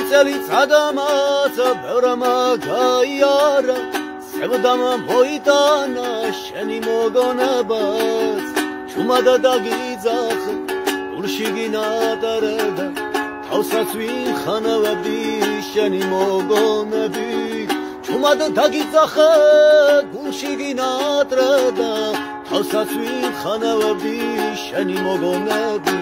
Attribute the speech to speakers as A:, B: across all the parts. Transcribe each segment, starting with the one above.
A: წელი წადამაცა ბევრმა გაიარა სევდამა მოიტანა შენი მოგონებაც ჩუმად დაგიძახე გულში გინატარდა თავსაც ვინ ხანავდი შენი მოგონები ჩუმად დაგიძახე გულში გინატრდა თავსაც ვინ ხანავდი შენი მოგონები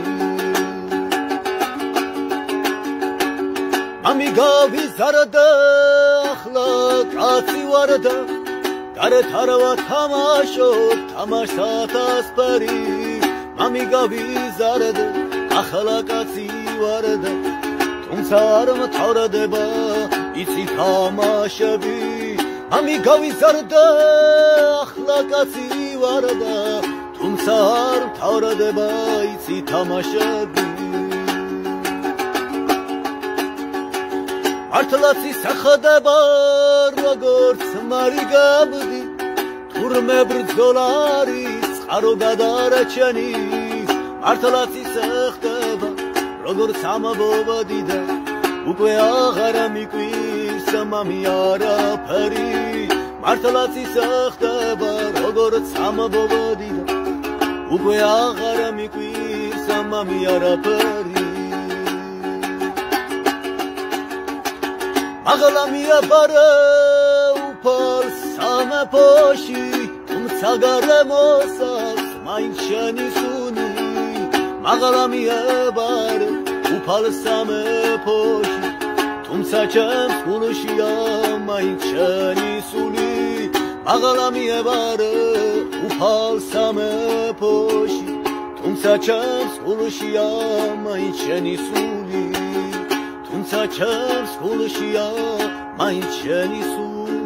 A: ამი გავიზარდა ახლა კაცი ვარ და გარეთ არ ვათამაშობ თამაშს ათასფერი ამი გავიზარდა ახლა კაცი ვარ და თუმცა არ მთავრდება იცი თამაშები ამი გავიზარდა ახლა კაცი ვარ და თუმცა არ მთავრდება იცი თამაშები მართლაც ისახდება როგორც მარიგაბდი თურმე ბრძოლა არის წყარო გადარჩენი მართლაც ისახდება როგორც ამბობდი და უკვე აღარ მიკვირს მამი არაფერი მართლაც ისახდება როგორც ამბობდი და უკვე აღარ მიკვირს მამი არაფერი მაღლა მიაბარა უფალ სამეფოში თუმცა გარემოსაც მაინც შენი სუნი მაღლა მიაბარა უფალ სამეფოში თუმცა ჩემს გულშია მაინც შენი სული მაღლა მიაბარა უფალ სამეფოში თუმცა ჩემს გულშია მაინც შენი სული თუმცა ჩემს გულშია მაინც შენი სული